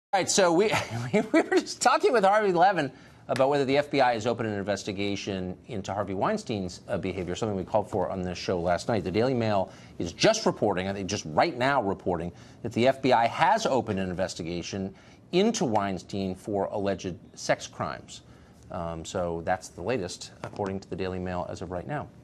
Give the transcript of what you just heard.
All right, so we were just talking with Harvey Levin about whether the FBI has opened an investigation into Harvey Weinstein's behavior, something we called for on this show last night. The Daily Mail is just reporting, I think just right now reporting, that the FBI has opened an investigation into Weinstein for alleged sex crimes. So that's the latest, according to the Daily Mail as of right now.